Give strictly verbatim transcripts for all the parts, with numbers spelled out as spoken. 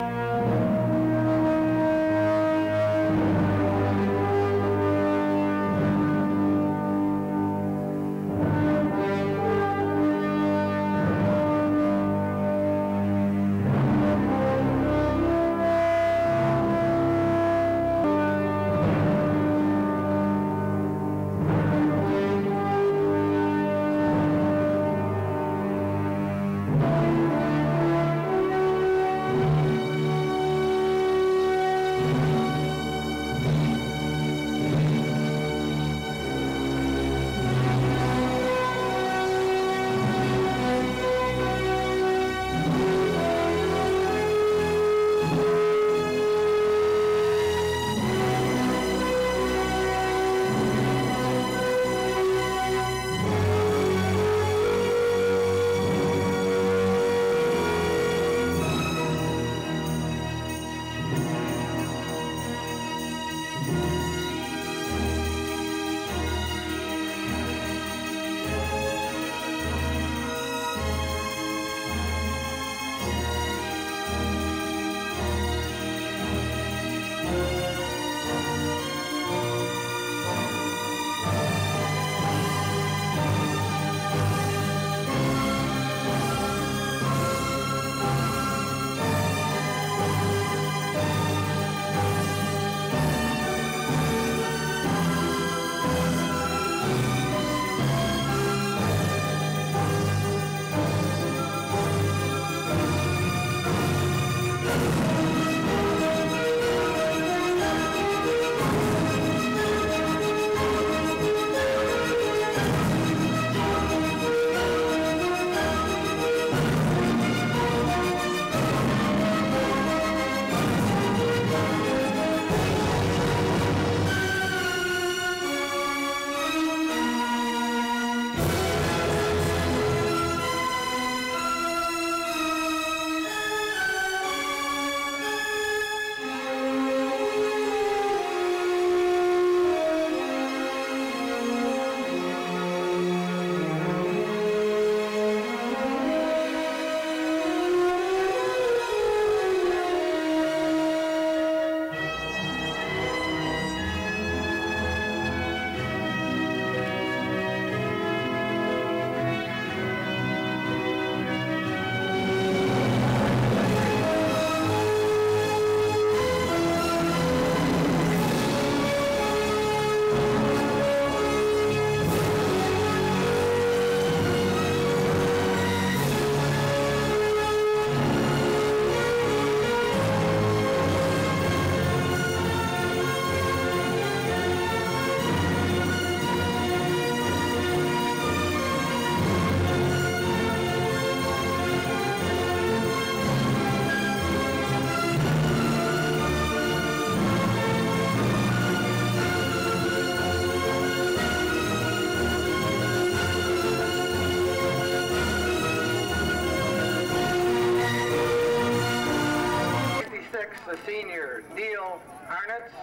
The senior, Neil Arnott.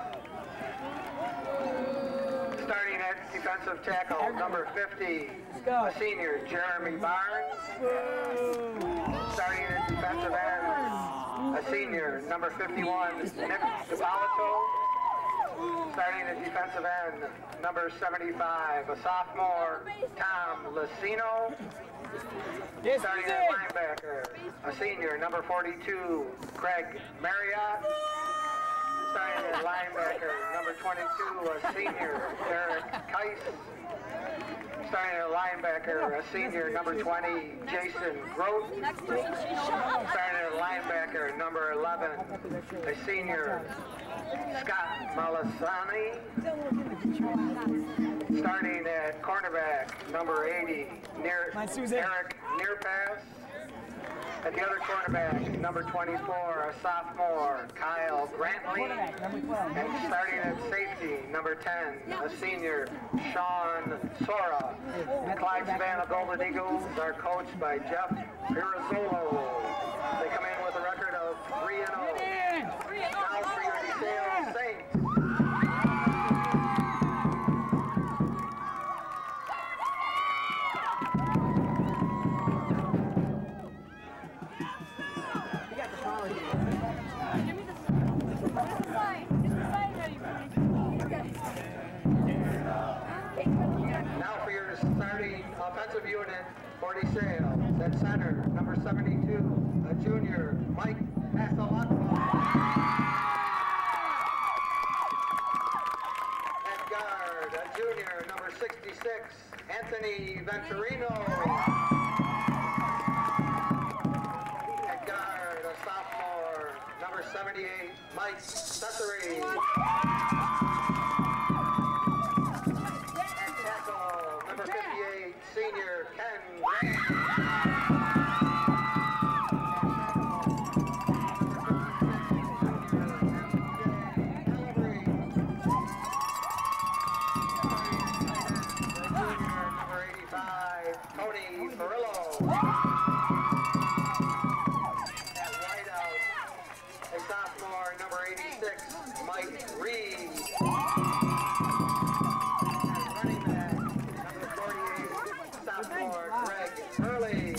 Starting at defensive tackle, number fifty, a senior, Jeremy Barnes. Starting at defensive end, a senior, number fifty-one, Nick DiPolito. Starting at defensive end, number seventy-five, a sophomore, Tom Lucino. Yes, Starting at linebacker, a senior, number forty-two, Craig Marriott. Starting at linebacker, number twenty-two, a senior, Derek Keiss. Starting at linebacker, a senior, number twenty, Jason Groth. Starting at linebacker, number eleven, a senior, Scott Malasani. Starting at cornerback, number eighty, near, Eric Nearpass. At the other cornerback, number twenty-four, a sophomore, Kyle Grantley. And starting at safety, number ten, a senior, Sean Sora. The Clyde Savannah Golden Eagles are coached by Jeff Pirazzolo. They come in with a record of three and oh. Now for your DeSales Saints. You got the power here. Offensive unit, forty sales. At center, number seventy-two, a junior, Mike Asalakwa. At guard, a junior, number sixty-six, Anthony Venturino. At guard, a sophomore, number seventy-eight, Mike Cesare. At tackle, number fifty-eight, senior Ken Grant. Tony Perillo. At wideout, a sophomore, number eighty-six, Mike Reed. At running back, number forty-eight, sophomore, Greg Hurley.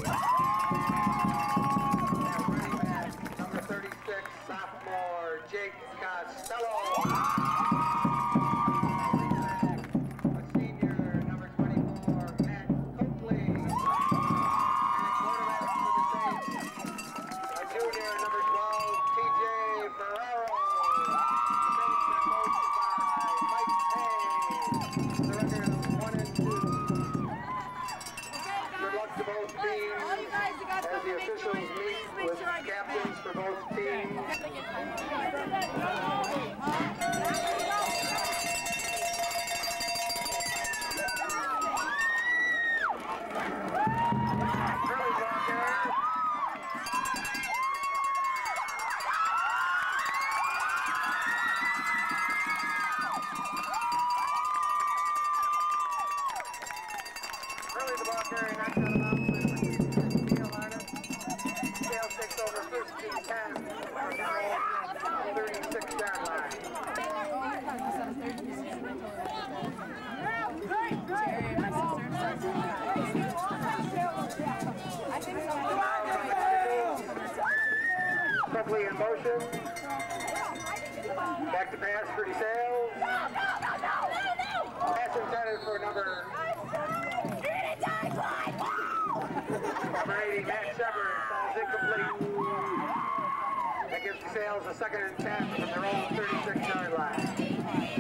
At running back, number thirty-six, sophomore, Jake Costello. For both teams. Early the ball carrier, next on the mountain, Neil Arnott. Scale six over fifteen ten. thirty-six yard line. Quickly in motion. Back to pass for DeSales. Pass intended for number number eighty, Matt Shepard, falls incomplete. That gives DeSales a second and ten from their own thirty-six yard line.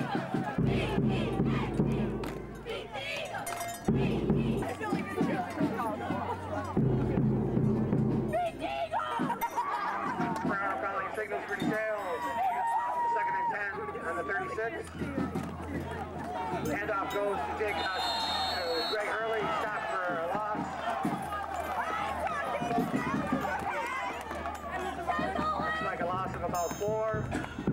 Brown calling signals for DeSales. Second and ten on the thirty-six. Handoff goes to Jake uh, Greg Hurley, stop for a loss. Looks like a loss of about four.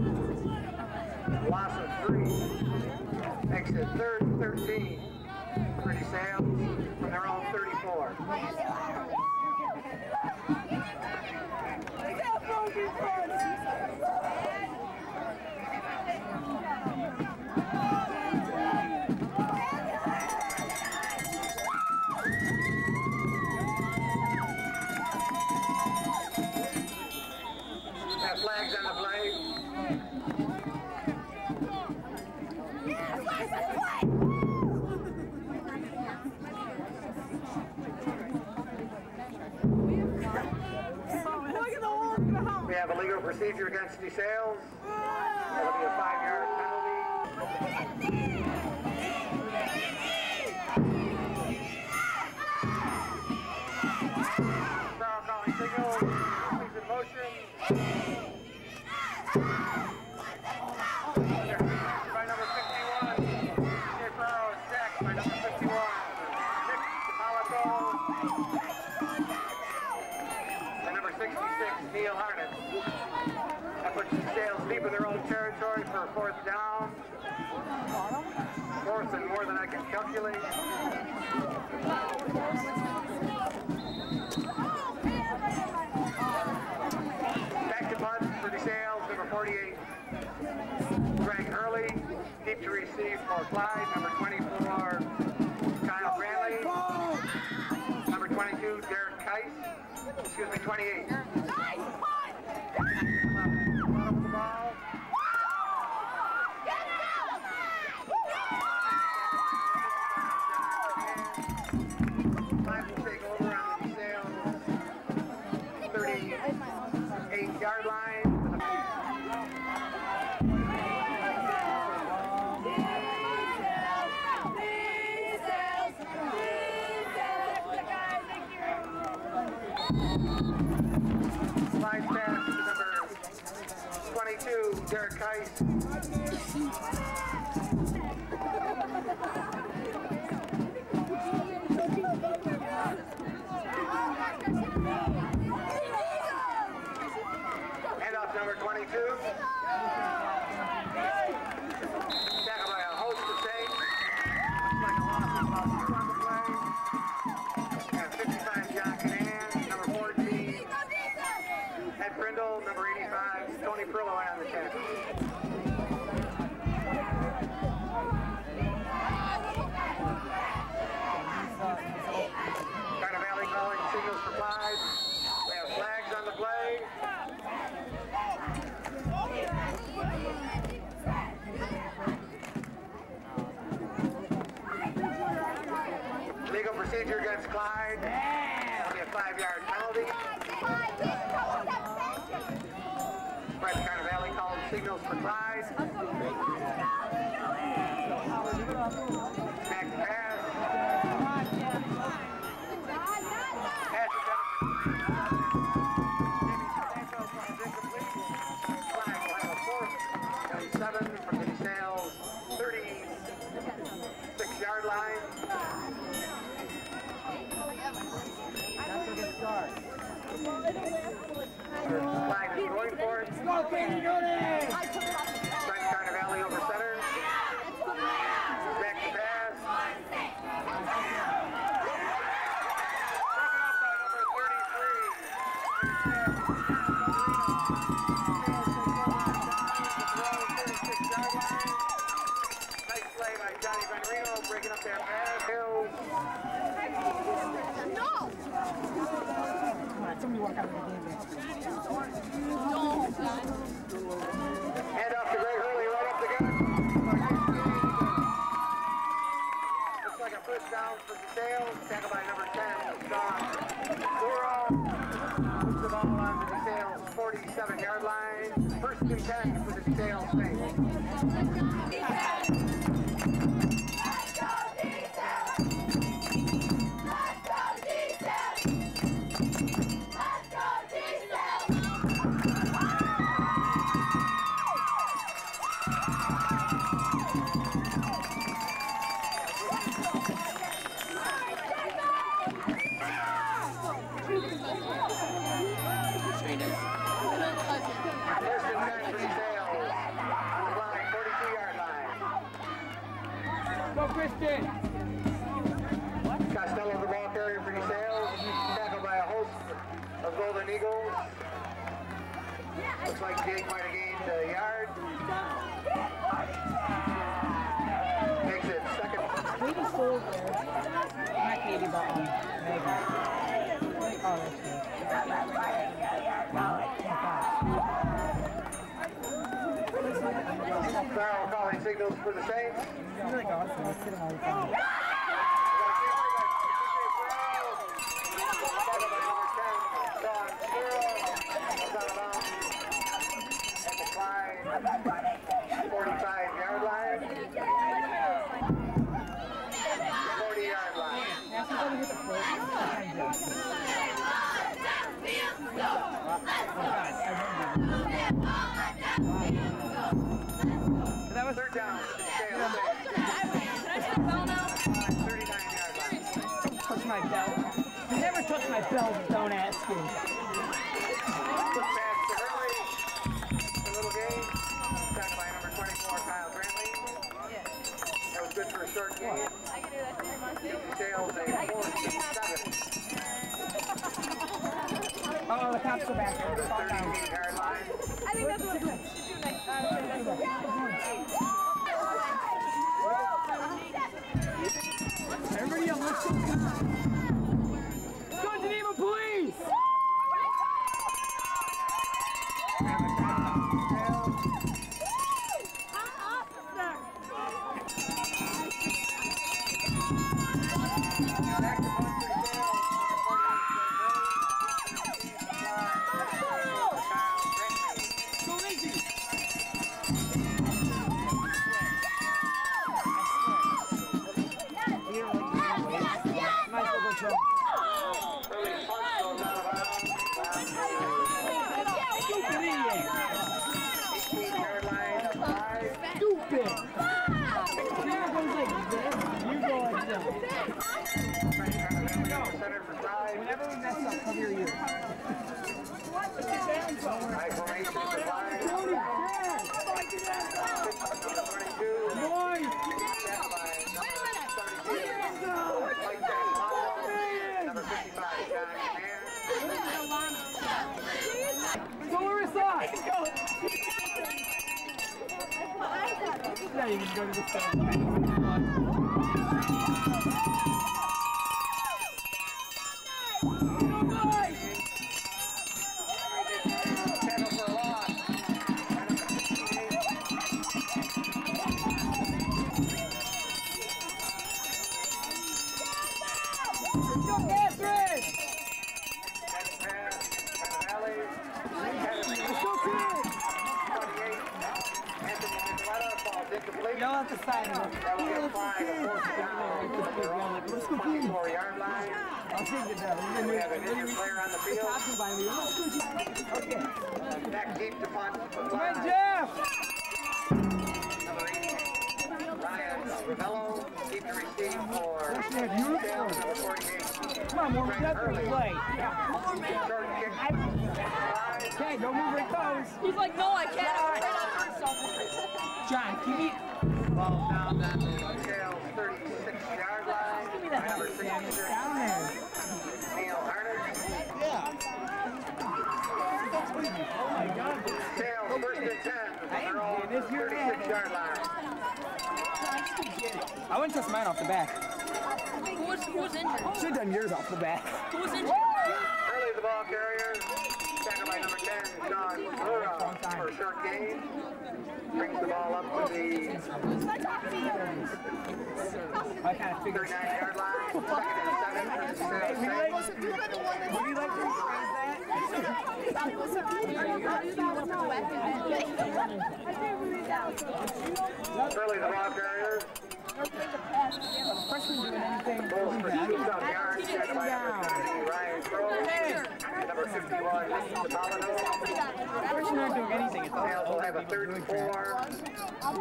Loss of three. Makes it third and thirteen. For DeSales from their own thirty-four. That flag's on the play. We have a legal procedure against DeSales. That'll be a five-yard penalty. Brown calling signal. Please in motion. By number fifty-one. Jay Farrow is sacked by number fifty-one. Nick DiPalato. And number sixty-six, Neil Harnett. That puts DeSales deep in their own territory for a fourth down. Fourth and more than I can calculate. Back to punt for DeSales, number forty-eight, Greg Hurley. Deep to receive for Clyde, number twenty-four, Kyle Brantley. Number twenty-two, Derek Keiss. Excuse me, twenty-eight. The ball. Slides pass to number twenty-two, Derek Heiss. Handoff number twenty-two. Tackled by a host of Saints. Like a loss of about two on the play. And fifty-five, John Canan. Number fourteen, Ed Brindle. Number eighty-five, Tony Perillo on the tackle. Carter Valley calling signals for flags. We have flags on the play. Legal procedure against Clyde. That'll be a five-yard penalty. Right, Carter Valley called signals for Clyde. Next pass. Pass is Clyde will have a fourth and seven from the DeSales thirty-six-yard line. Clyde is going for it. Go, Katie, do this! Trent Carter Valley over center. Back to pass. Broken up by number thirty-three. thirty-six-yard line. Nice play by Johnny Benrino, breaking up their pass. Hills. No! Somebody walk out of the game. Hand off to Greg Hurley, right up the gut. Looks like a first down for DeSales. Tackled by number ten, Sean Duro. Puts the ball on the DeSales forty-seven-yard line. First and ten for the DeSales Saints. Christian! Costello, the ball carrier for DeSales, tackled by a host of Golden Eagles. Looks like Jake might have gained a yard. Makes it second. Katie's still there. Not Katie, but um, Megan. Oh, that's good. Farrell calling signals for the Saints. He's like awesome. He's sitting all the time. forty-five-yard line. forty-yard line. Yeah, she's going to hit the foot. That was third down. thirty-nine-yard line. Don't touch my belt. You never touch my belt, don't ask you. Quick pass to Hurley. A little game. Back by number twenty-four, Kyle Brantley. That was good for a short game. I can do that for three months too. DeSales a fourth and seven. Oh, the cops are back there. thirty-eight-yard line. I think that's what we should do next time. Everybody else, let's go. Let's go to the name of police! Early punch goes out of center for five. Whenever we mess up, cover your ears. High formation for five. Tony, Brad! twenty-two. Boy! Set by number thirty-two. Mike Jackson, number fifty-five, John Command. Go Larissa! Go! Not even go to the stand. Yell at the side of it. That will get fine, a fourth down. They're on the twenty-four yard line. I'll take it down. We have an injured player on the field. Okay. Back deep to punt. Come on, Jeff! Number eight, Ryan Ravello. Deep to receive for Have you? Sales, number forty-eight. Come on, more Greg step and Hurley. play. Short kick. Okay, don't move right toes. He's like, no, I can't. I'm afraid I'll hurt something. John, keep me. Ball down at the Sales thirty-six yard line. Give me that Number help, sixty-six, down there. Neil Harnett. Yeah. Oh my God. Sales first and ten. I ain't They're all getting this here, thirty-six man. yard line. I wouldn't touch mine off the back. Who was, who was injured? Should have done yours off the back. Who was injured? Early the ball carrier. Tackled by number ten, Sean Lura for a short gain. Brings the ball up to the I kind of figured. thirty-nine yard line. Second and seven for the Sales. Would you like, would you like to rephrase that? Early the ball carrier. Freshman doing anything. Bulls for two some yards. Tackled by number thirty, Ryan Crowe. Number fifty-one, Apollo. Freshman aren't doing anything. It's all Sales will have a third and four from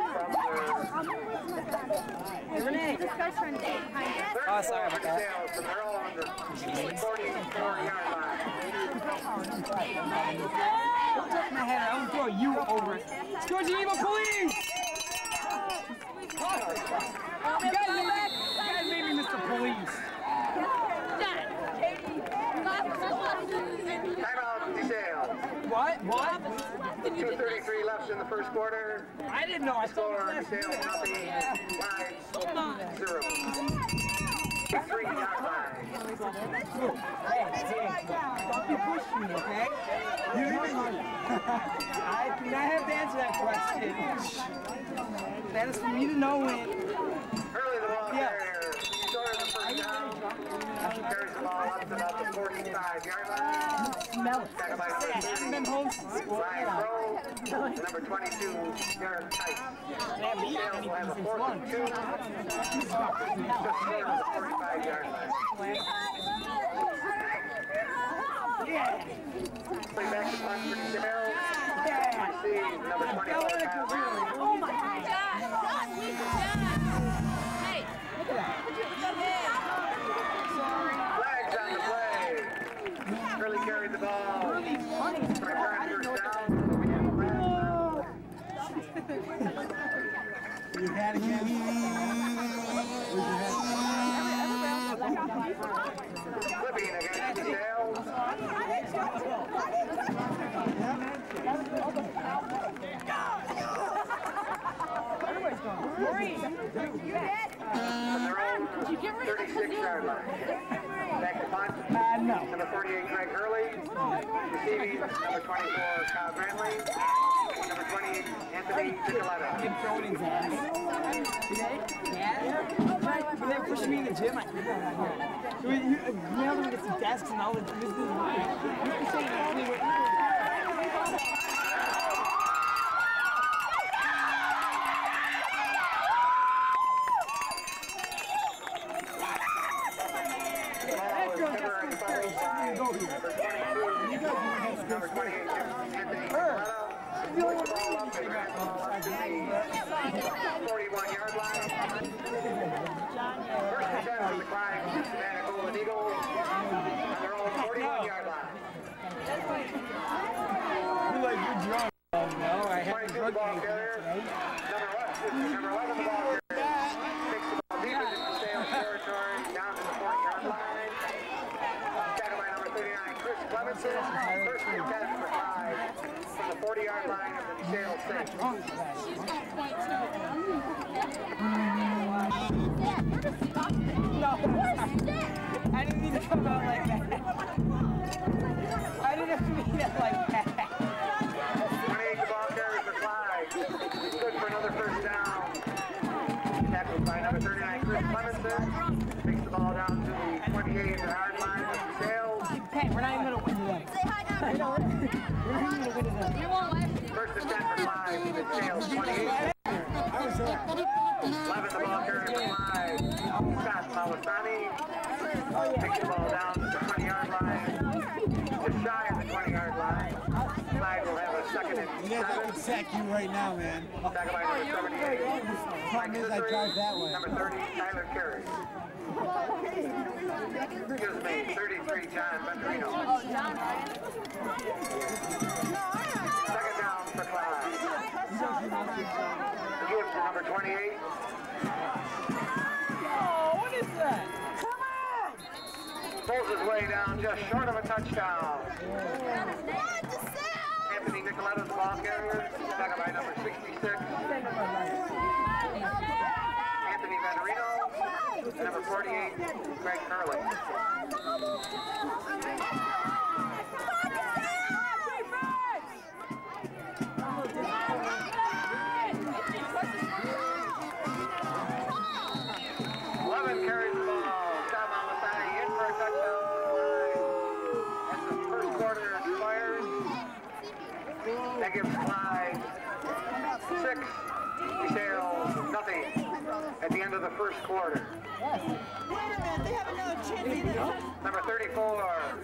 the Renee. third Oh, sorry about that. Sales, and they're all under forty-four yard line. Don't touch my head. I won't throw you over it. Scourge the evil police! You guys made me, you guys made me Mister Police. Timeout, DeSales. What? What? two thirty-three left in the first quarter. I didn't know. I saw Score, it DeSales last nothing, Lions zero. Three yard line. Hey, hey, don't you push me, okay? You I do not have to answer that question. That is for me to know when. Early the ball Yeah. carrier. Short of the first down. Carries the ball up to about the forty-five yard line. Smell it. Tackled by number I haven't thirty, been home since school. Ryan Crowe. Number twenty-two, Derek Tice. They haven't eaten Sales will have a anything since fourth and lunch. two. Just short of the forty-five yard line. Yeah. Play back to punt for DeSales. Yeah. Receive number twenty-four, Kyle Brown. Oh my God. Hey. Flags on the play. Early carried the ball. Return first down. You had again. Flipping against DeSales. From their own thirty-six yard line. Back to punt. Uh, no. Number forty-eight, Greg Hurley. Receiving, number twenty-four, Kyle Brantley. Number twenty-eight, Anthony Nicoletta. Big Jordan's ass. Today? Yeah. When they were pushing me in the gym, I you, you, you have to get some desks and all the business. You can say exactly what you Number twenty-eight, Anthony Nicoletta. Puts the ball up and ran the ball up to the forty-one yard line. First and ten on the Clyde Savannah Golden Eagles. Clemenson, first and ten for five from the forty-yard line of the DeSales six. No, I didn't mean to come out like that. I didn't mean it like that. twenty-eight, the ball carries for Clyde. He's good for another first down. Tackled by number thirty-nine, Chris Clemenson. Takes the ball down to the twenty-eight, the hard line of DeSales. Hey, we're not even going to win today. Say hi now. We're not even going to win today. You won't laugh. First and ten for Clyde, DeSales twenty-eight. I was there. eleven, the ball carries for Clyde. Scott Malasani takes the ball down to the twenty-yard line. Just shy of the twenty-yard line. Clyde will have a second and Yeah, I seven. can sack you right now, man. Tackled by number seventy-eight. Problem is, I drive that way. Number thirty, Tyler Carey. Excuse me, thirty-three, John Venturino. Oh, John Ryan. Second down for Clyde. Gibbs to number twenty-eight. Oh, what is that? Pulls his way down just short of a touchdown. Anthony Nicoletta's the ball carrier. Tackled by number sixty-six. Anthony Venturino. And number forty-eight, Greg Curley. eleven carries the ball. Scott Malasani in for a touchdown. As the first quarter expires, that gives Clyde six, DeSales nothing at the end of the first quarter. Wait a minute, they have another chance. Number thirty-four,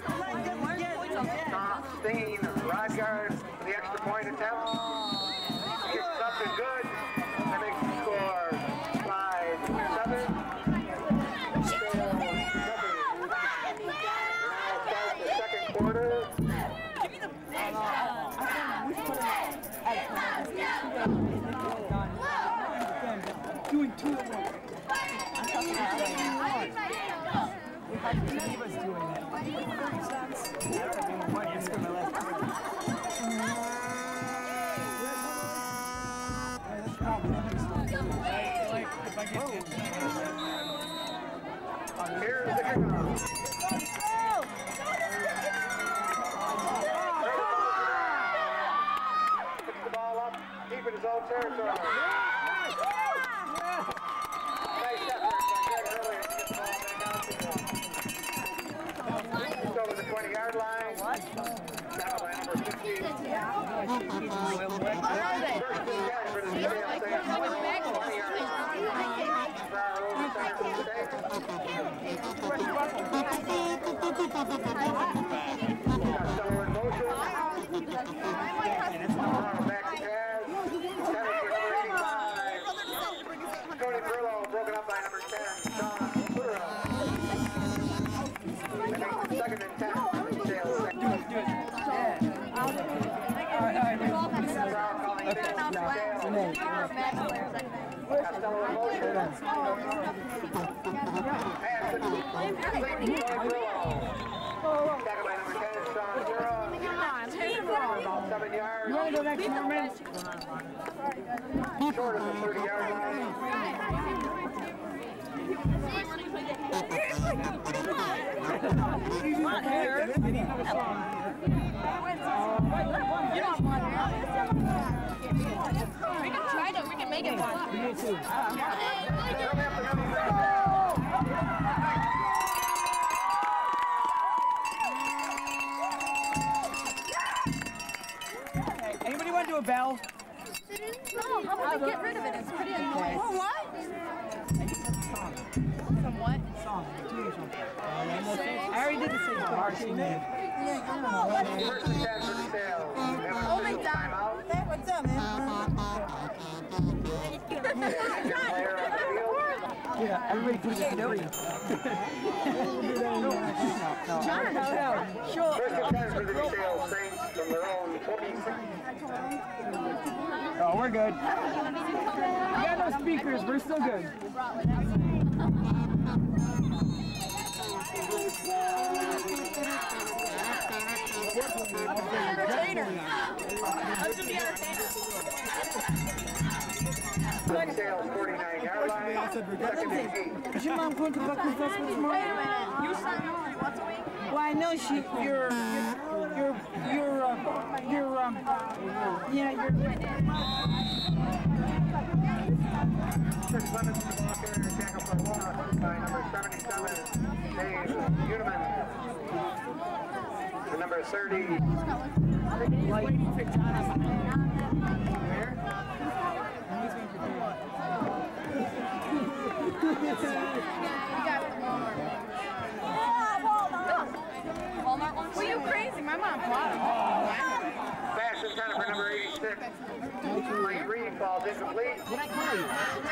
Tom Steen, rod guard for the extra point attempt. Kicks up and good. That makes the score Clyde seven. DeSales nothing. Now start the second quarter. Doing two at once. If I could leave us doing that, thirty cents. That would have been the funniest for my last quarter. Here's the kickoff. Picks the ball up, deep in his own territory. Nice effort by Greg Hurley to get the ball back out to him. Just over the twenty-yard line. Tackled by number fifteen. First and ten for the DeSales Saints. twenty-yard line. Farrar over center for the Saints. Costello in motion. Farrar back to pass. Tennis for number eighty-five. Tony Perlo broken up by number ten, Sean Lura. And makes it second and ten for the DeSales Saints. Do it, do it. Yeah. All right, all right. Farrar calling it in. Costello in motion. Pass it. Complete to Tony Perlo. Tackled by number ten, Sean Lura. About seven yards. You want to go next, Norman? Short of the thirty-yard line. He's not here. Did he have a song? You don't want to. We can try to. We can make it fun. Me too. Anybody want to do a bell? No, how about we get rid of it? It's pretty annoying. What? From what? Song. Do something. I already did the same marching man. First and ten for DeSales. Oh my God. Timeout. Hey, what's up, man? Player on the field. Yeah, everybody put it in three. John, No, no. Sure. First and ten for the DeSales Saints from their own twenty-six. Oh, we're good. We got no speakers. We're still good. Sales forty-nine yard line. Second and eight. Is your mom going to Buckley's Festival this morning? Wait a minute. You said you only once a week? Well, I know she, you're, you're, you're, uh, you're, um, yeah, you're. Chris Clemens in the ball carrier, tackle for Laura by number seventy-seven, Dave Uniman. The number thirty. Waiting for Jonathan. Where? Walmart one? Were you crazy? My mom bought them. Fastest center for number eighty-six. Mike Reed falls incomplete. What I call you?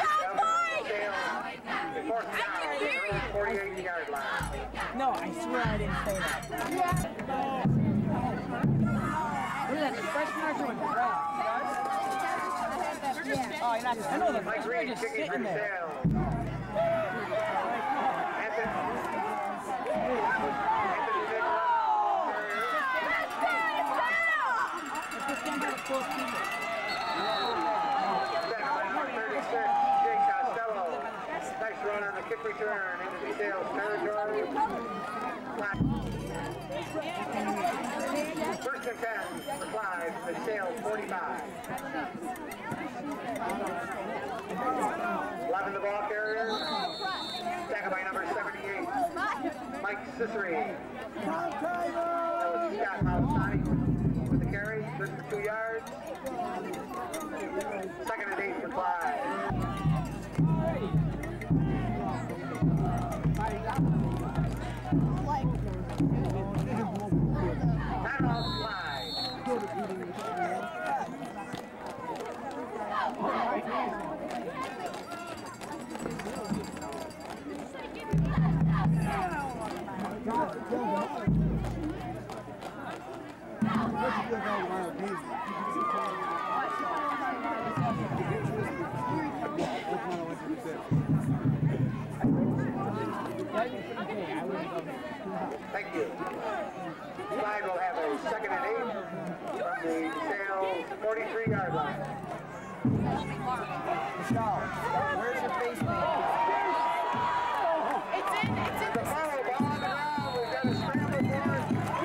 Fourth down, forty-eight yard line. No, I swear I didn't say that. Look at that, the fresh marker with the grass. Oh, you're not. I know the Mike fresh Reed just kicking for sitting there. Sale. Run on the kick return into the Sales territory. First and ten for Clyde, the Sales forty-five. eleven the ball carrier. Tackled by number seventy-eight, Mike Ciceri. That was Scott Malasani with the carry, good for two yards. Second and eight for Clyde. Time out, Clyde. Thank you. Clyde will have a second and eight from the Sales forty-three yard line. Michelle, where's your face paint? It's in, it's in The follow ball on the ground. We've got a scramble for it.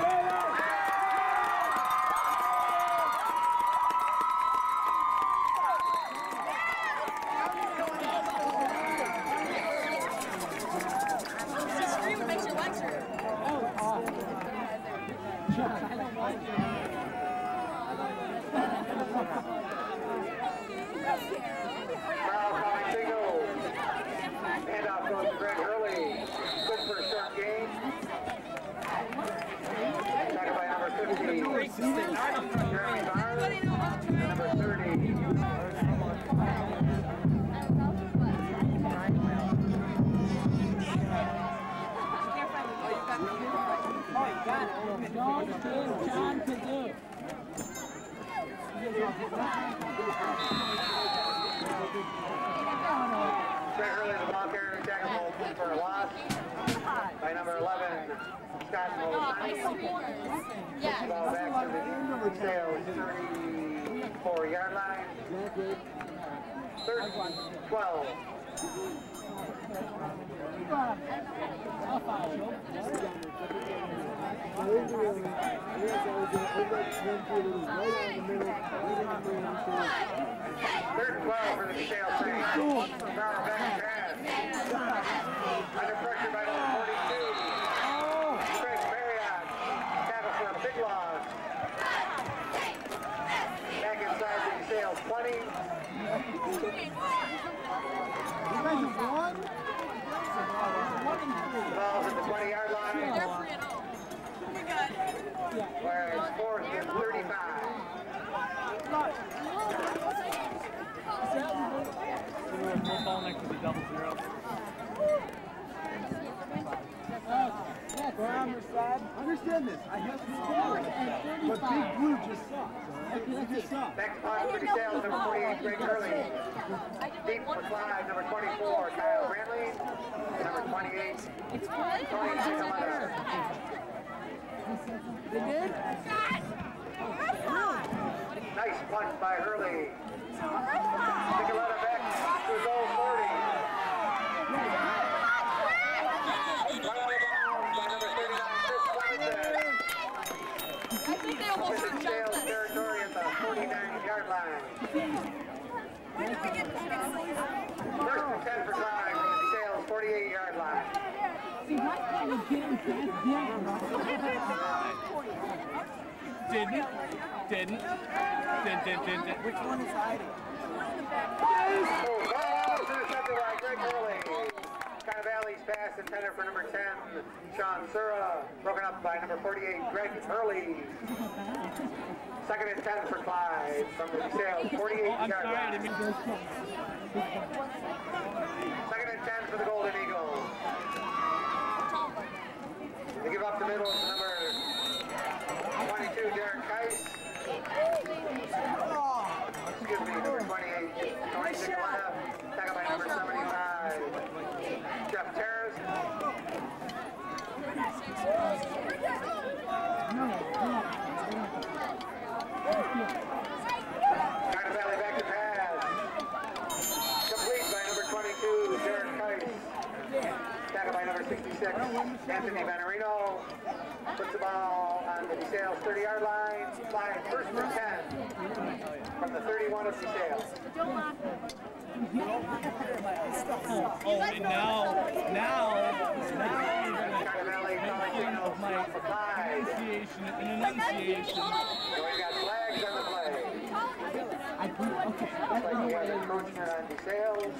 Foul calling signal. Handoff goes to Greg Hurley. Good for a short gain. Tackled by number fifty. Jeremy Barnes. Number thirty. Oh, you got it. John Purdue. John Purdue. Greg Hurley, the ball carrier, tackled for a loss by number eleven, Scott Molasani. Yeah. Ball back to the Sales thirty-four yard line. Third one, twelve. Third and twelve for the Sales team. Power back pass. Under pressure by number forty-two. Craig Marriott. Tackle for a big loss. Back inside the Sales twenty. You guys have won? Ball's at the twenty yard line. Where it's fourth and thirty-five. Football next to the double zero. We're on your side. Understand this. I have to score. But Big Blue just sucks. It just sucks. Back to punt for the Sales, number forty-eight, Greg Hurley. Deep for Clyde, number twenty-four, Kyle Brantley. Number twenty-eight, Tony Nicoletta. You did? punt by Hurley. Nicoletta back to his own forty. Right out of bounds by number thirty-nine, Chris Clemens. I think they almost This is Sales territory at the forty-nine yard line. First and ten for Clyde from the Sales forty-eight yard line. Didn't. Didn't. Didn't. Didn't. Didn't. Which one is hiding? Oh, ball is intercepted by Greg Hurley. Kind of Valley's pass intended for number ten, Sean Sura. Broken up by number forty-eight, Greg Hurley. Second and ten for Clyde from the Sales forty-eight yard line. Second and ten for the Golden Eagles. They give up the middle to number twenty-two, Derek Keiss. Excuse me, number twenty-eight, Tony Nicoletta. Tackled by number seventy-five, Jeff Terrace. Kind of Valley back to pass. Complete by number twenty-two, Derek Keiss. Tackled by number sixty-six, Anthony Vanarino. Puts the ball on the DeSales thirty yard line. Flying first and ten from the thirty-one of DeSales. Oh, and now, now, now, Kind of Valley calling signals for Clyde. enunciation, an enunciation. So we've got flags on the play. Okay. Looks like we have encroachment on DeSales.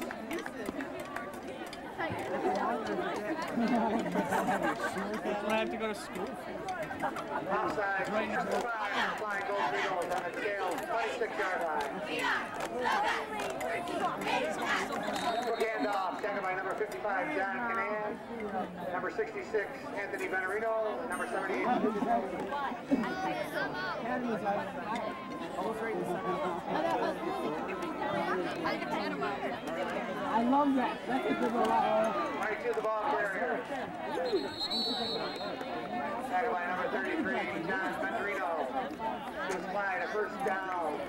That's when I have to go to school. Offside, Right now. five, flying Gold Eagles on the DeSales twenty-six yard line. Quick handoff, taken by number fifty-five, John Canan. Number sixty-six, Anthony Vanarino. Number seventy-eight. I love that. That's a good one. Right to the ball carrier. Taken by number thirty-three, John Vanarino. Gives Clyde a first down.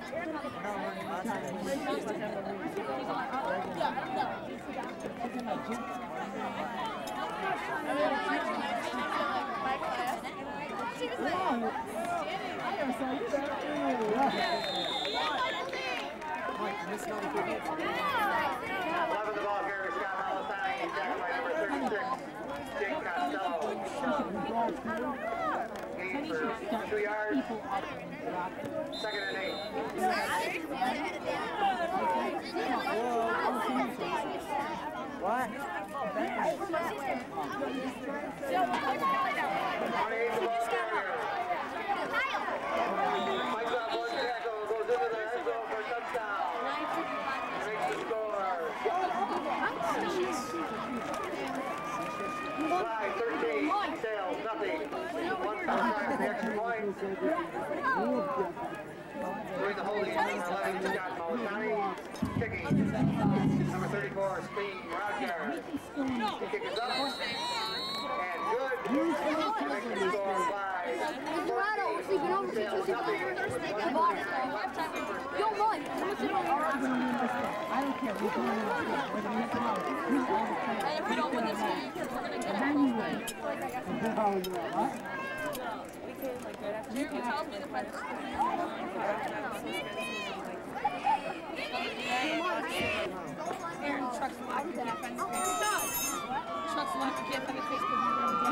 eleven the ball carrier, Scott Malasani. Tackled by number thirty-six, Jake Costello. Gain for two yards. Second and eight. What? twenty-eight the ball carrier. Fights off one tackle, goes into the end zone for a touchdown. Makes the score. Clyde thirteen, Sales nothing. One time for the extra point. Doing the holding, number eleven, Scott Malasani. Kicking, number thirty-four, Steve Roger. The kick is up. And good. To make the score Clyde. Sales nothing. Yo, Mike, I don't care. We're going and if we don't win this game, we're going to get to Jeremy tells me the fight. Aaron, Chuck's locked. Chuck's locked. You can't find the Facebook.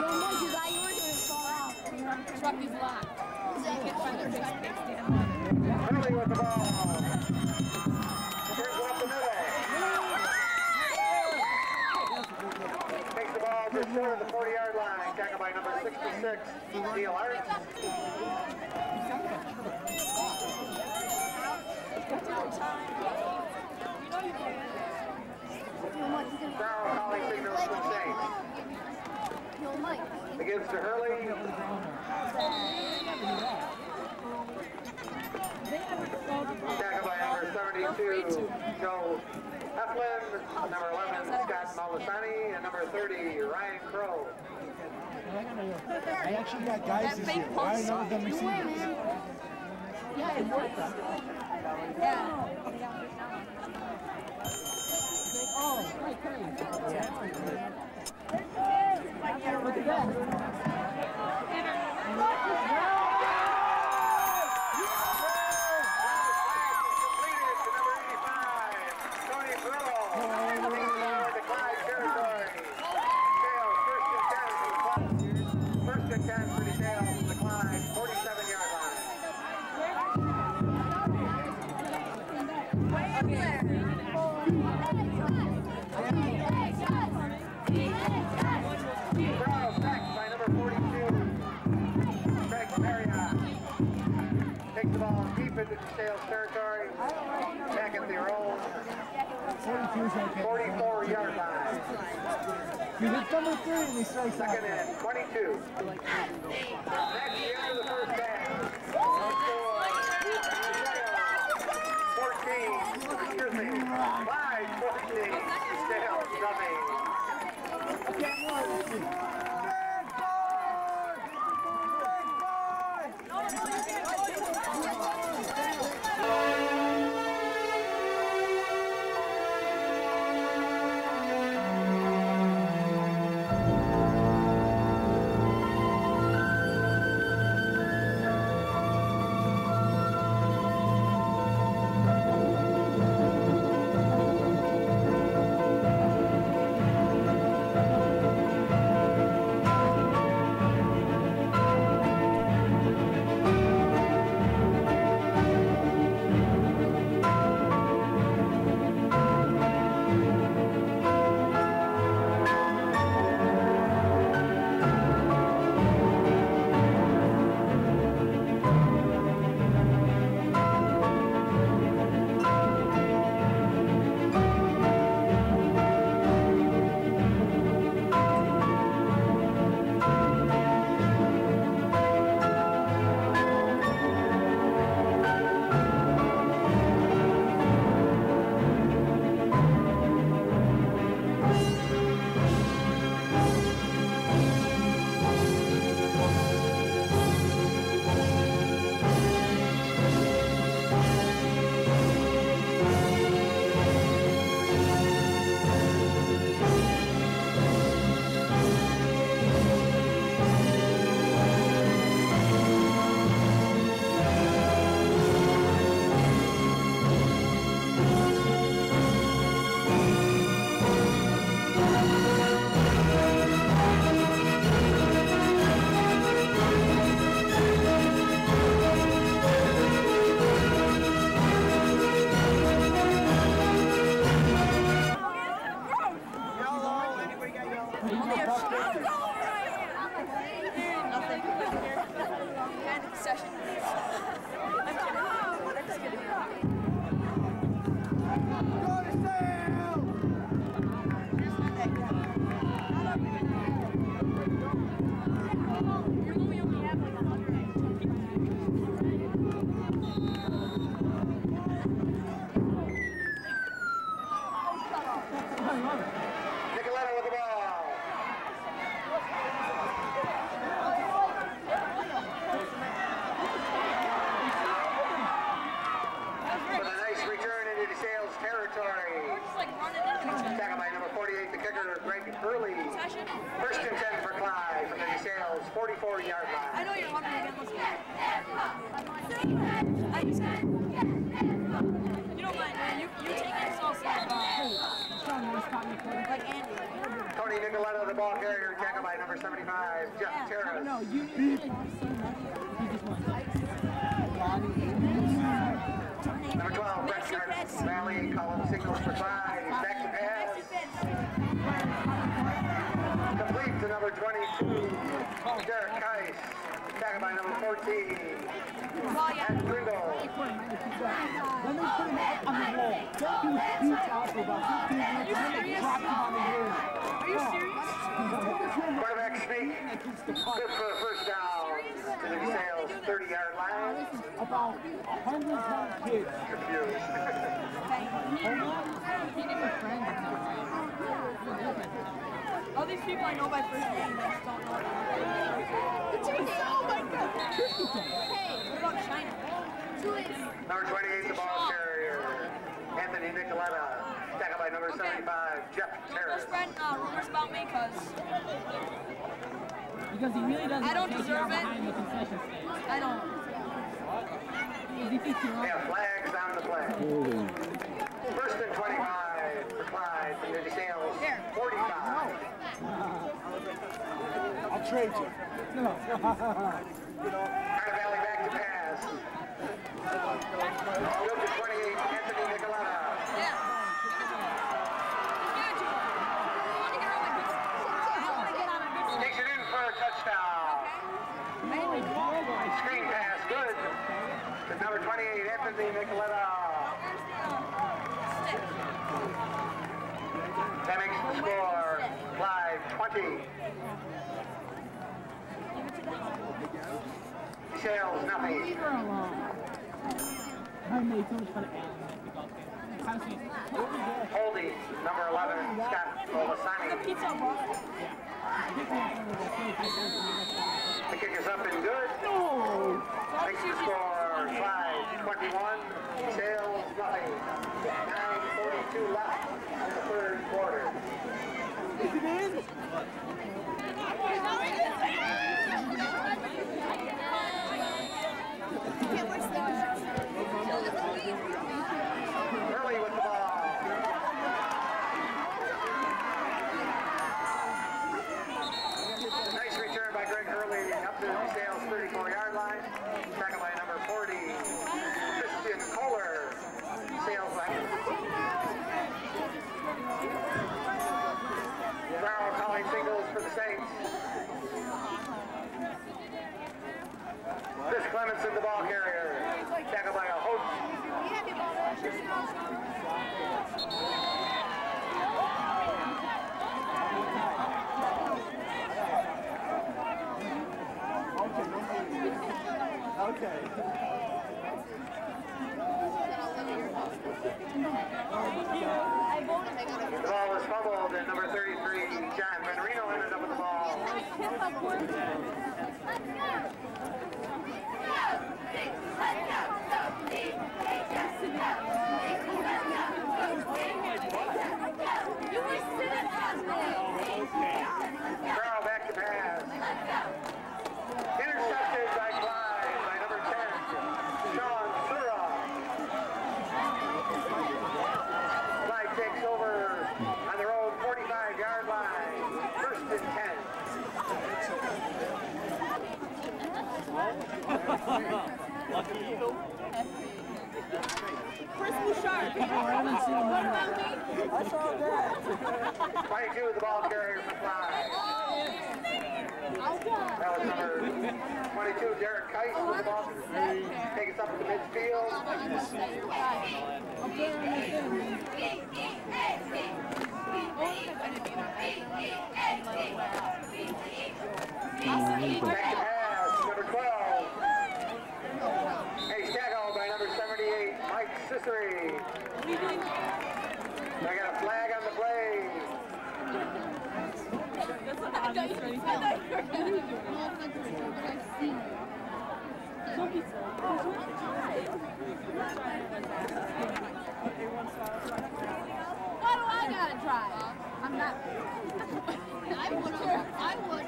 Truck is locked. You can't find their Facebook page. Hurley with the ball. Turns it up the middle. Takes the ball just short of the forty yard line. Tackled by number sixty-six, Neil Hart. Darrell calling signals from Saints. It gives to Hurley. Tackled by number seventy-two, Joe Heflin. Number eleven, Scott Malasani. And number thirty, Ryan Crow. I actually got guys this year. I know them receivers. Yeah, it worked. Yeah. Oh, right, great. Look at that. First and ten for DeSales, the Clyde, forty-seven yard line. Throw back by number forty-two, Craig Marriott. Takes the ball deep into DeSales territory. Back at the roll. forty-four yard line. He hit number three and he strikes out. Second and twenty-two. That's the end of the first half. fourteen, excuse me, five fourteen, still nothing. First and ten for Clyde from the DeSales forty-four yard line. I know you're wondering again, let's get I just You don't mind, man. You, you take it salsa. Like Andy. Tony Nicoletta, the ball carrier, tackled by number seventy-five, Jeff Yeah. Terrace. No, you you just Number twelve, Brett Carter from Valley, calling signals for Clyde. He's back to pass. Complete to number twenty-two, Derek Keiss. Tackled by number fourteen, Matt Grindle. Let me put him up on the wall. Don't do huge out for about fifteen minutes and then drop him on the wall. Are you serious? Quarterback sneak. Good for a first down to the DeSales thirty yard line. About a hundred more kids. Confused. All these people I know by first name, I just don't know about. Oh my God! Hey, what about China? Number twenty-eight, the ball carrier, Anthony Nicoletta. Tackled by number Okay. seventy-five, Jeff Don't go Terrace. spreading uh, rumors about me, cause Because he really doesn't I don't take deserve you out it. behind the concession stand. I don't. Because he thinks you're We have flags on the play. First and twenty-five for Clyde from the DeSales Here. forty-five. I'll trade you. Carter Valley back to pass. Good to twenty-eight, Anthony Nicoletta. Yeah. Give it to him. I want to get on my good. I want to get on my good. Takes it in for a touchdown. Screen pass, good. To number twenty-eight, Anthony Nicoletta. That makes the score Clyde twenty. DeSales nothing. Leave her alone. I made so much fun of Alan. How she Holding, number eleven, Scott Olasani. Pizza ball. The kick is up and good. No! Makes the score Clyde twenty-one. DeSales nothing. nine forty-two left in the third quarter. Is it in? Early with the ball. Nice return by Greg Hurley up to the DeSales thirty-four yard line. Tackled by number forty, Christian Kohler. DeSales line. Navarro calling singles for the Saints. Chris Clemenson, the ball carrier. Tackled by a host. Okay. The ball was fumbled, and number thirty-three, John Venrino, ended up with the ball. Carl back to pass. Intercepted by Clyde by number ten, Sean Sura. Clyde takes over on their own forty-five yard line. First and ten. Chris Bouchard. I haven't seen him run. I saw that. twenty-two, the ball carrier for Clyde. That was number twenty-two, Derek Keiss with the ball. Take us up to the midfield. Back to pass, number twelve. Hey, tackled by number seventy-eight, Mike Ciceri. I got a flag on the play. Why do I gotta try? I'm not. I would. I would.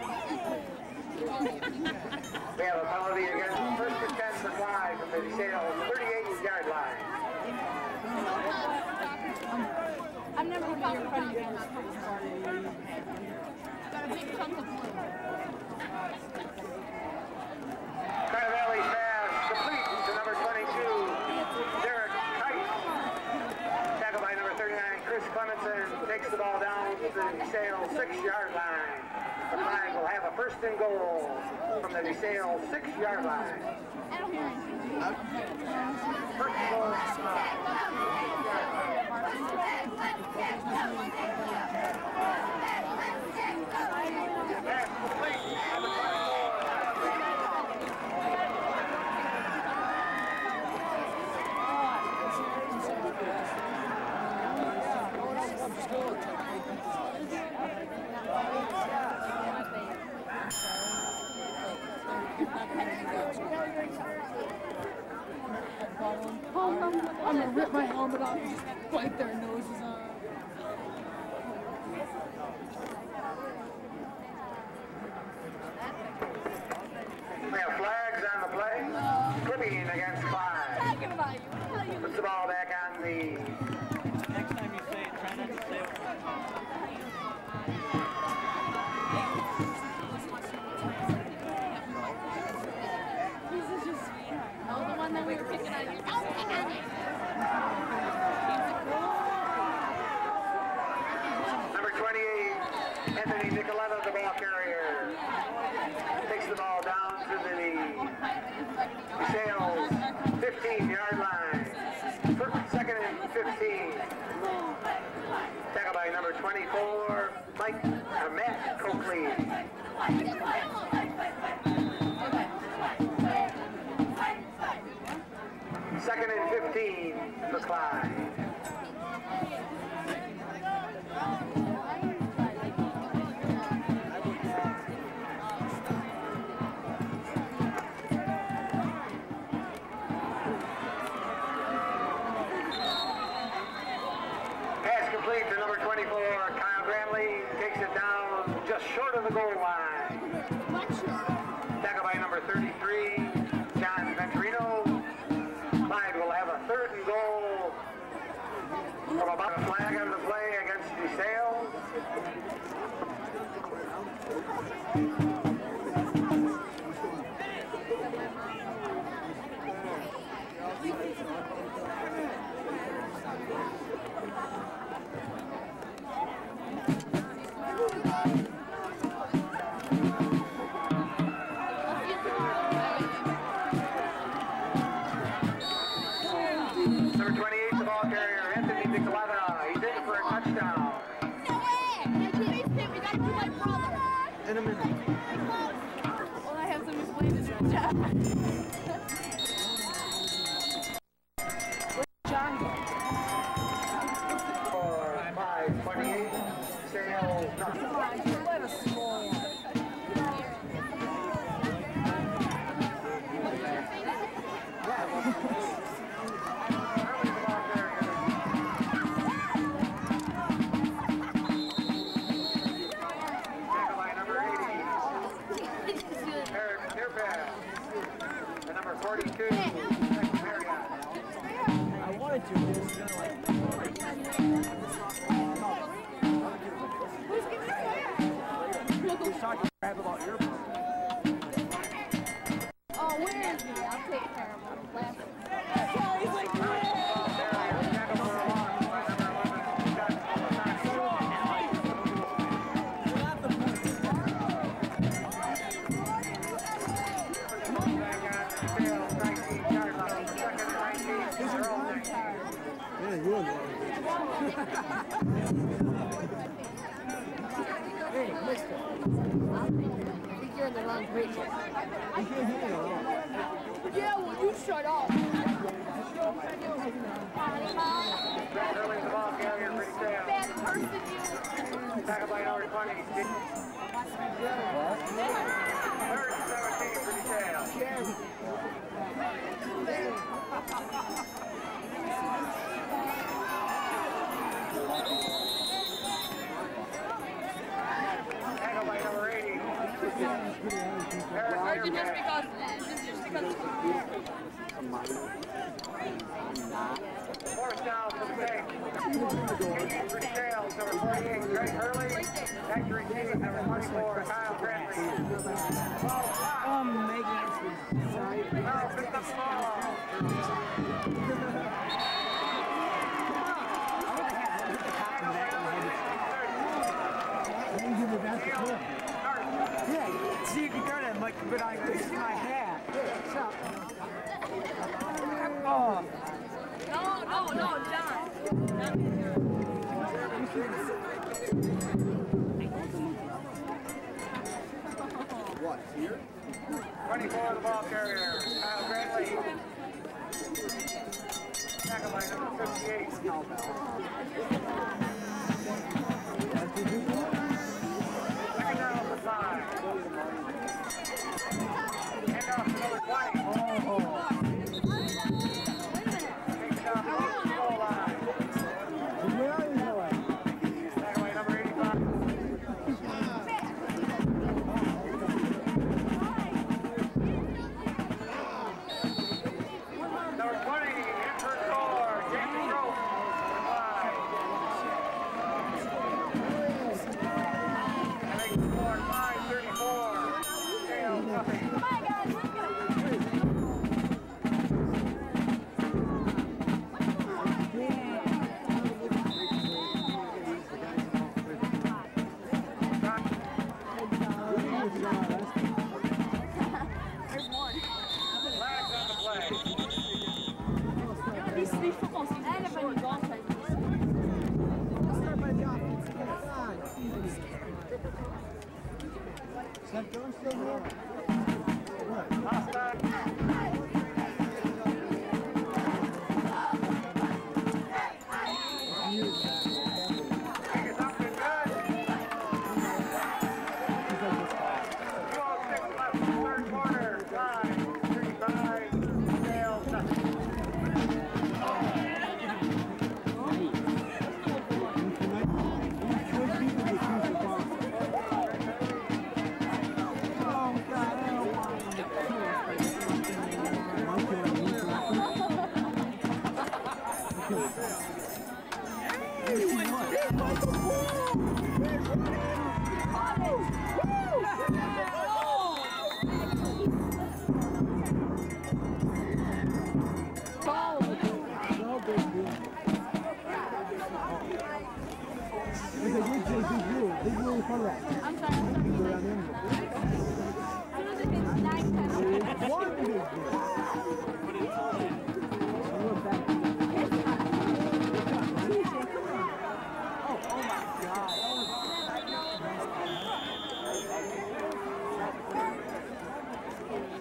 We have a penalty against first and ten for Clyde from the DeSales thirty-eight yard line. I've never found a friend again. Got a big chunk of blue. Carter Valley pass complete to number twenty-two, Derek Keiss. Tackled by number thirty-nine, Chris Clemenson. Takes the ball down to the DeSales six yard line. The Clyde will have a first and goal from the DeSales six yard line. I don't hear anything. First and goal. Pass complete, number twenty-four. I'm gonna rip my helmet off and just bite their noses off. We have flags on the play. Clipping against five. Talking about you. Puts the ball back on the. Next time you say it, try not to say it. This is just oh, the one that we were picking on you. Don't pick on it. Number twenty-eight, Anthony Nicoletta, the ball carrier. Takes the ball down to the Sales fifteen yard line. First, second and fifteen. Tackled by number twenty-four, Mike uh, Matt Coakley. Second and fifteen for Clyde. Pass complete to number twenty-four, Kyle Grantley. Takes it down just short of the goal line. Tackled by number thirty-three, John Venturino. Clyde will have a third and goal from about a flag on the play against DeSales. Number twenty-eight, the ball carrier, Anthony Nicoletta. He's in for a touchdown. No way! We gotta do my brother. In a minute. Well, I have some explaining to do. John. For five twenty-eight, Sales nothing. Let us roll. forty-two, Marriott. I wanted to, but it's kind of like. We're talking crap about your problem. Oh, where is he? I'll take care of him. He's like, Hey, mister. I think you're in the wrong bridge. Yeah, well, you shut up. Bad person, you. Tackled by number twenty. Third and seventeen for DeSales. Tackled by number eighty. Or just because, just because. Fourth down for the bank. For DeSales, number forty-eight, Greg Hurley. Back to receive, number twenty-four, Kyle Grantley. oh, Megan. Sorry. Kyle picked up the ball. Yeah, see if you got it, Mike, but I fixed my hat. So, oh. No, no, no, John. What, here? twenty-four, the ball carrier, Kyle Grantley. Tackled by number fifty-eight. Second down for five.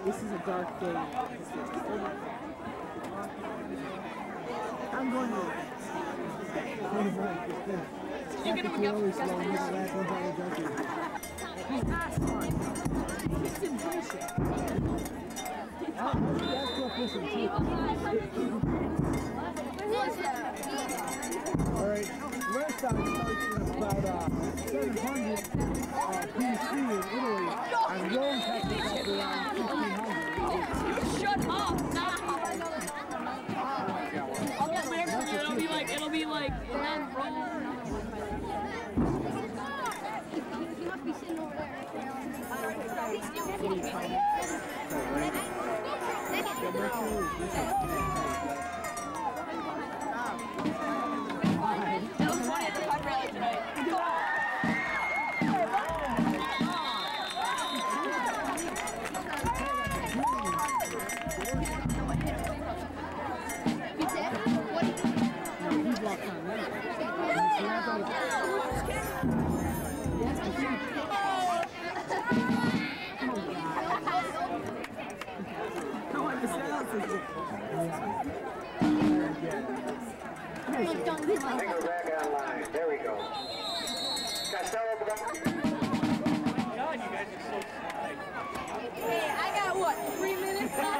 This is a dark day. I'm going to. You can really slow. This last one's on the junkie. It's in bullshit. That's what this is. All right, last time I started about uh, seven hundred uh, B C in Italy, and Rome technically up around fifteen hundred. Shut up now. I'll get there for you. It'll be like, it'll be like, and Rome. He must be sitting over there. That was funny at the pep rally tonight. Take her back online. There we go. Costello, God, you guys are so sick. Hey, I got what, three minutes left?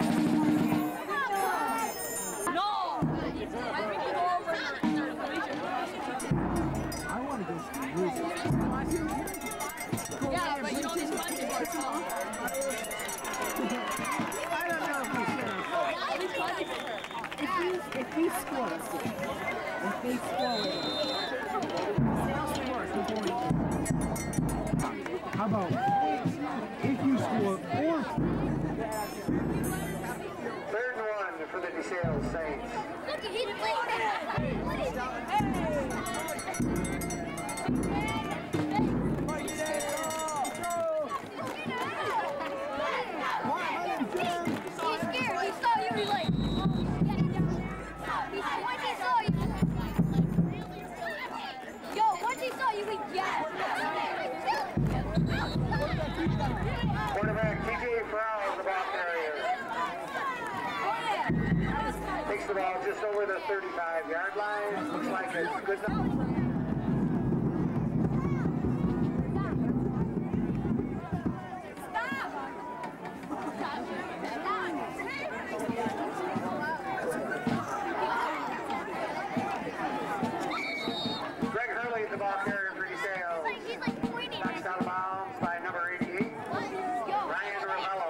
No! I want to go see music. Yeah, but you know this country is so I don't know if we should. If you, if you score, let's see. If they score, how about if you score or third and one for the DeSales Saints. Look, he played that. What is that? He's scared. He saw you. He like. Once he saw you. Yo, once he saw you, he yes. Quarterback T J Frau is the ball carrier. Takes the ball just over the thirty-five yard line. Looks like it's good enough. Greg Hurley is the ball carrier for DeSales. He's like pointing. Knocked out of bounds by number eighty-eight. Ryan Ramello.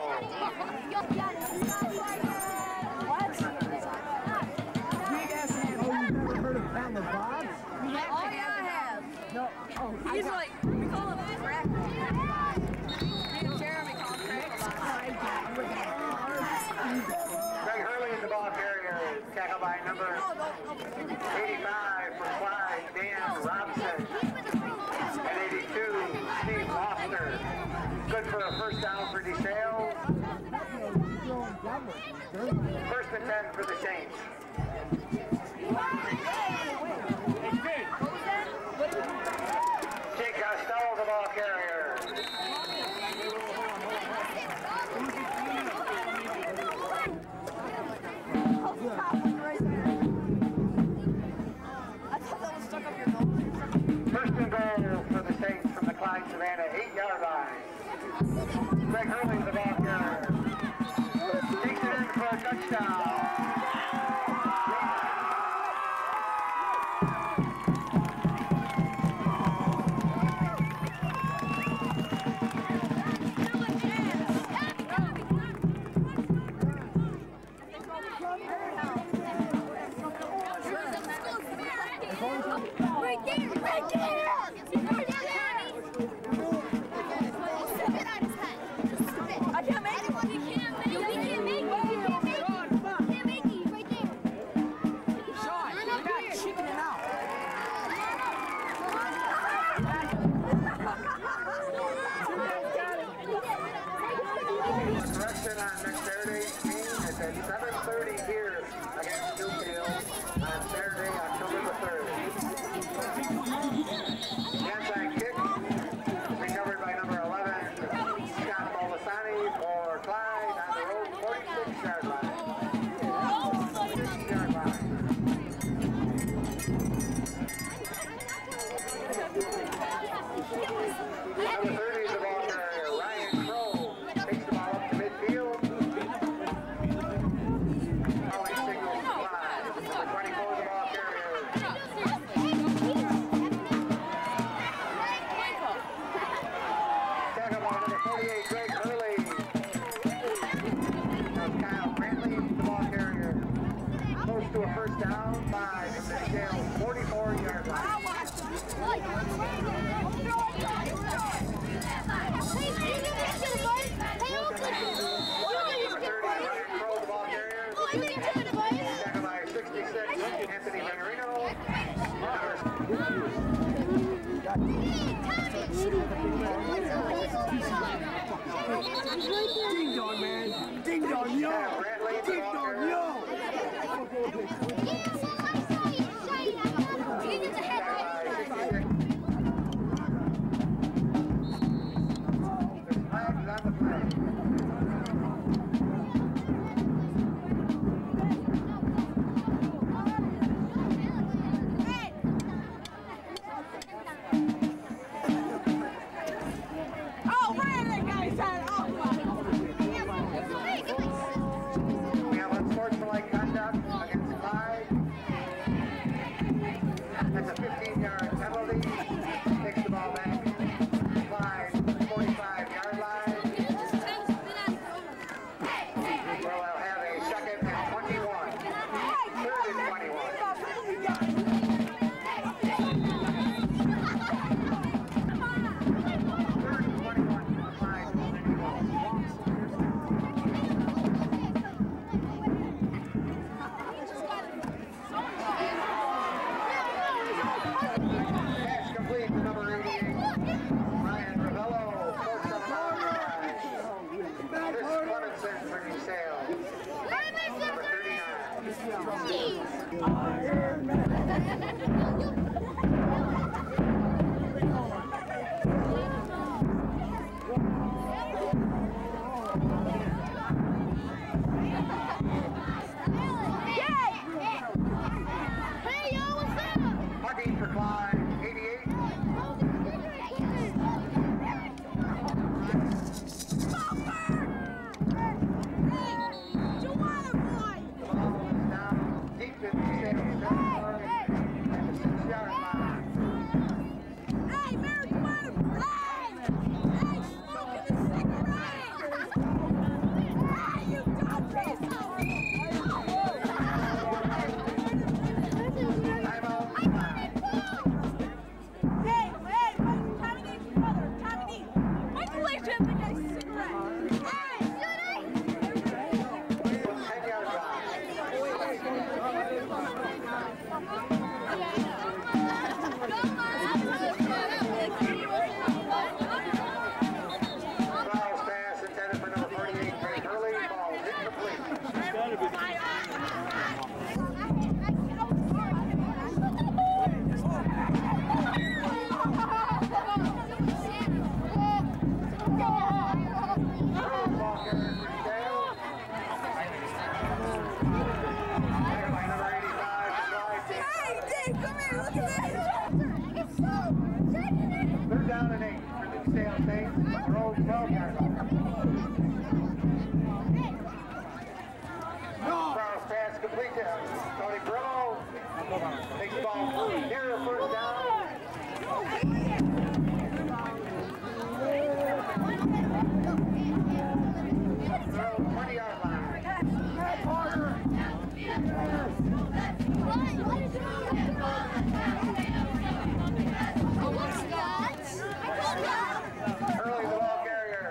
What? big ass man. Oh, you've never heard of Pound the Bob? Oh, yeah, I have. No. Oh, He's like, we call him Crack. Me and Jeremy call him Crack. Greg Hurley is the ball carrier. Tackled by number eighty-five for Clyde, Dan Robson. And eighty-two, Steve Foster. Good for a first down for DeSales. First and ten for the Saints. Jake Costello, the ball carrier. First and goal for the Saints from the Clyde Savannah eight yard line. Greg Hurley, the ball carrier. Takes it in for a touchdown. yard line. six yard line. Number thirty is the ball carrier, Ryan Crow. Takes the ball up to midfield. Calling signals fly. Number twenty-four is the ball carrier. Tackle ball number forty-eight, Greg Hurley. Now Kyle Brantley, the ball carrier. Close to a first down by the Dale forty-four yard line. Anthony Manarino. Ding dong, man. Ding dong, yo. Ding dong, yo. There's flags on the flag. We have unsportsmanlike conduct against Clyde. That's a fifteen yard penalty. Takes the ball back. Clyde, forty-five yard line. Well, I'll have a second and twenty-one. Third and twenty-one. Third and twenty-one. Clyde. Pass complete to number eighty-eight. Ryan Ravello, fourth on the line. Chris Clemenson for New Sale. Number Hunting for Clyde, eighty-eight. Down deep in the sales territory at the six yard line. Timeout. ten yard Fouls pass intended for number forty-eight, Greg Hurley. Ball incomplete. Ball carrier for Dale. Taken by number eighty-five, Clyde. Third down and eight for the Sale State. Road twelve yard line. Cross pass complete to Tony Brillo. Takes the ball near the first down. twenty yard line. Early the ball carrier.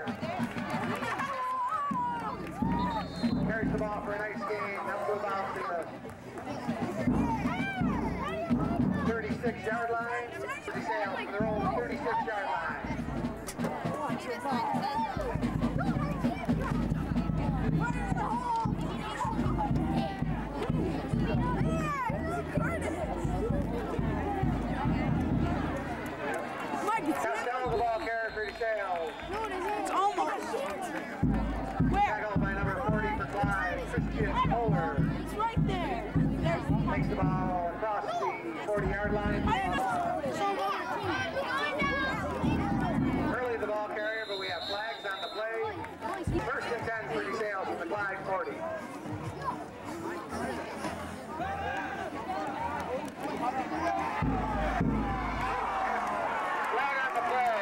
Carries the ball for a nice game. Up to about the thirty-six yard line. For the Sale, for their own thirty-six yard line. Costello the ball carrier for the Sale. It's almost. Tackled by number forty for Clyde. Christian Kohler. It's right there. There's Takes the ball across the forty-yard line. Early the ball carrier, but we have flags on the play. First and ten for DeSales from the Clyde forty. Flag on the play.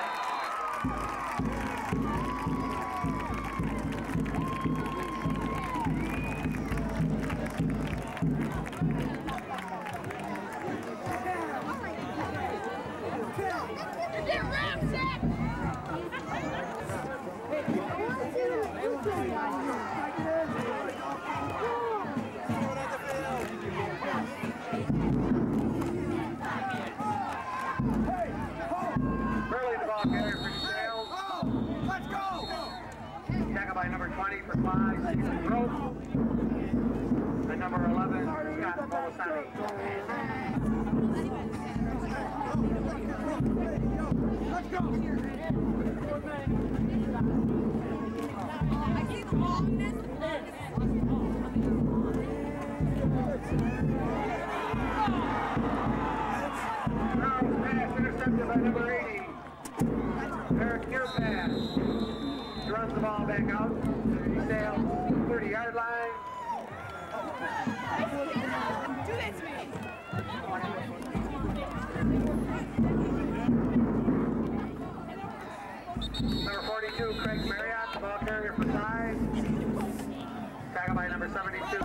Early the ball carrier for DeSales. Let's go! Tackled by number twenty for Clyde, Stephen Gross. And number eleven, Scott Bolasani. Let's go! I see the ball in this. Charles pass intercepted by number eighty. Eric Nearpass. He runs the ball back out to the DeSales thirty-yard line. Do that to me. Number forty-two, Craig Marriott, the ball carrier for Clyde. Tackled by number seventy-two.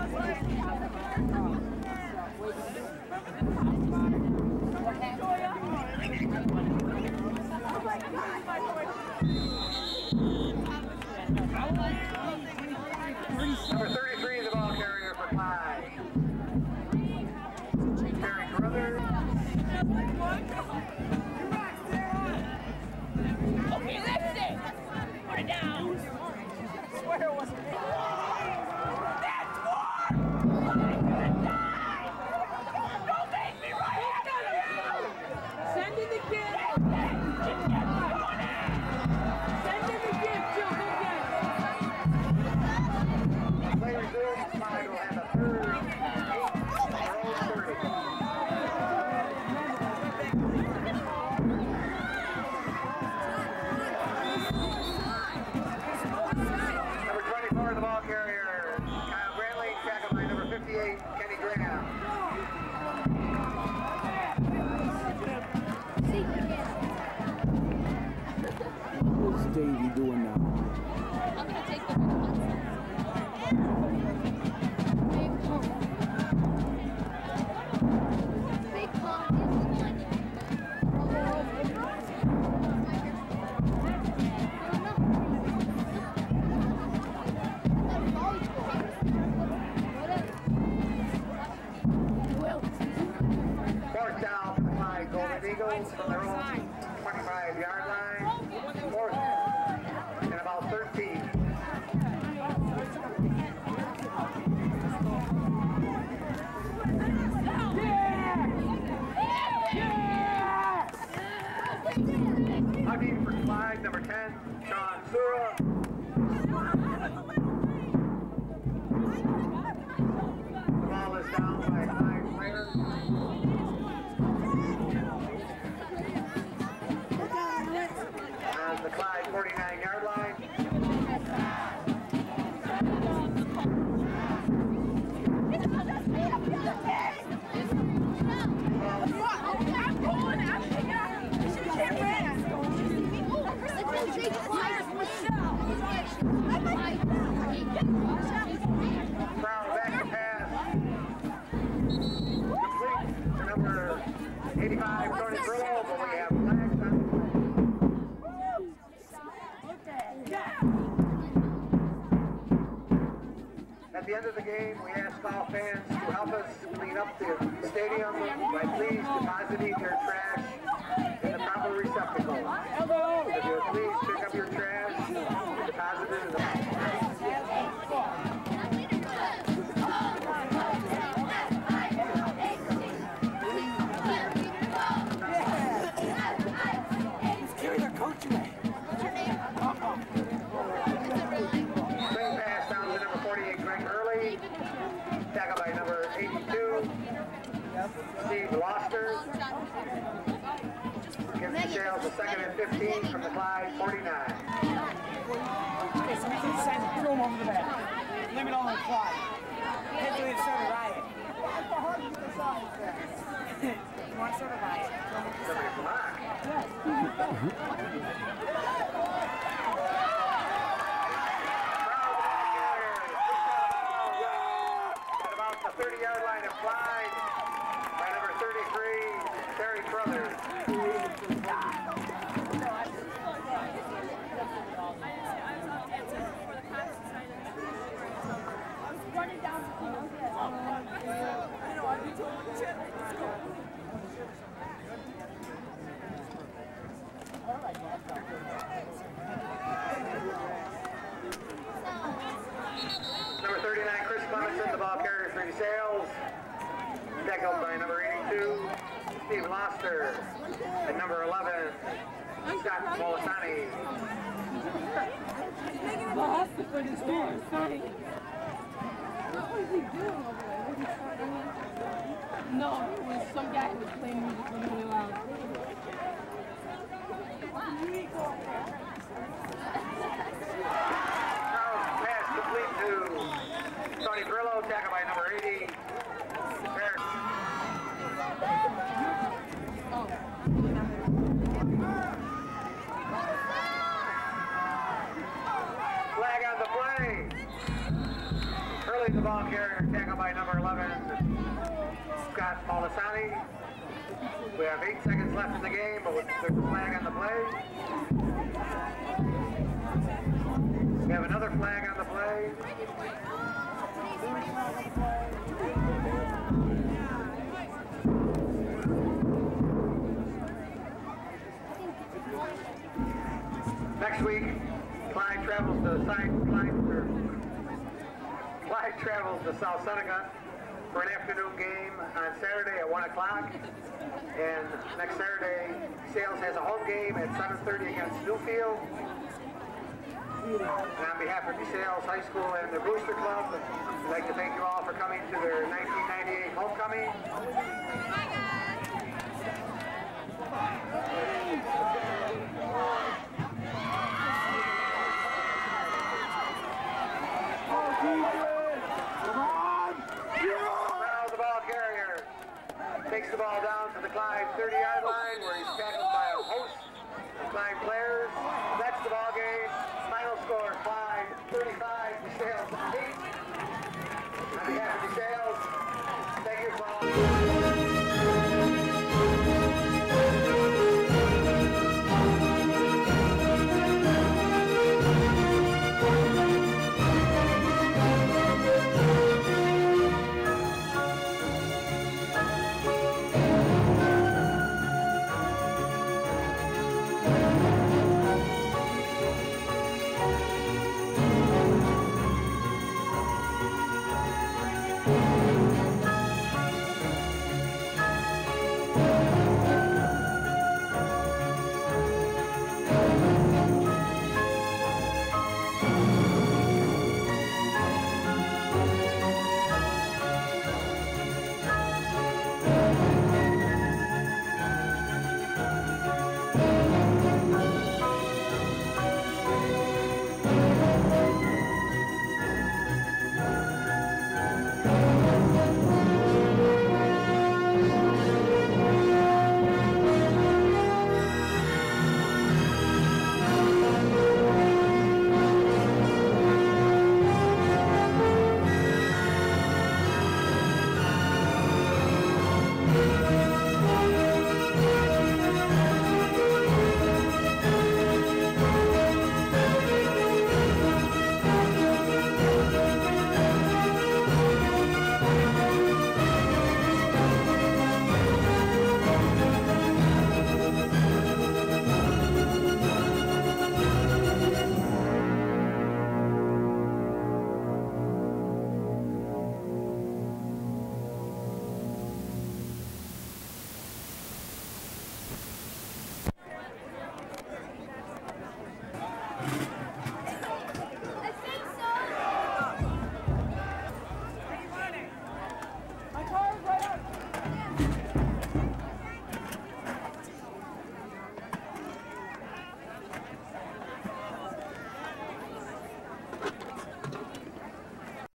Number thirty-three, the ball carrier for Clyde. Terry Carruthers. Okay, that's it. Put it down. Swear it wasn't me. That's one. I'm gonna die. Don't make me right after you. Send in the gift. Send in the gift, Joe. Play resumed. Clyde will have a third, eight, their own thirty. Number twenty-four, the ball carrier, Kyle Brantley, tackled by number fifty-eight, Kenny Graham. What's Davey doing now? I'm gonna take the big ones. Big pump. Big pump is one. Fourth down for the Clyde Golden Eagles from their own twenty-five-yard line. Fourth and about thirteen. Hugging for Clyde, number ten, Sean Sura. The ball is down by five players. On the Clyde forty-nine-yard line. Brown back to pass. Complete to number eighty-five, Tony Brillo, but we have flags on. At the end of the game, we ask all fans to help us clean up the stadium by please depositing your trash in the proper receptacle. If you'll please pick up your trash, deposit it in the Swing pass down to number forty-eight, Greg Early. Tackled by number eighty-two, Steve Loster. Gives the Sales a second and fifteen from the Clyde forty-nine. Okay, so we can decide to throw him over the back. Limit on the clock. Hopefully it's sort of riot. You want sort of riot? Somebody from Mark. At about the thirty-yard line applied by number thirty-three, Terry Crothers. Number thirty-nine, Chris Clemenson, the ball carrier for DeSales. Tackled by number eighty-two, Steve Loster. At number eleven, Scott Molisani. For this game, sorry. What was he doing over there? Was he starting? No, it was some guy who was playing music really loud. Now pass complete to Tony Brillo, tackled by number eighty. Bears. Flag on the play. Early the ball carrier, tackled by number eleven, Scott Molisani. We have eight seconds left in the game, but with the flag on the play. We have another flag on the play. Next week, Clyde travels to Clyde, Clyde, or, Clyde travels to South Seneca for an afternoon game on Saturday at one o'clock. And next Saturday, Sales has a home game at seven thirty against Newfield. And on behalf of DeSales High School and the Booster Club, I'd like to thank you all for coming to their nineteen ninety-eight homecoming. Now the ball carrier takes the ball down to the Clyde thirty-yard line where he's tackled by a host of Clyde players. That's the ball game.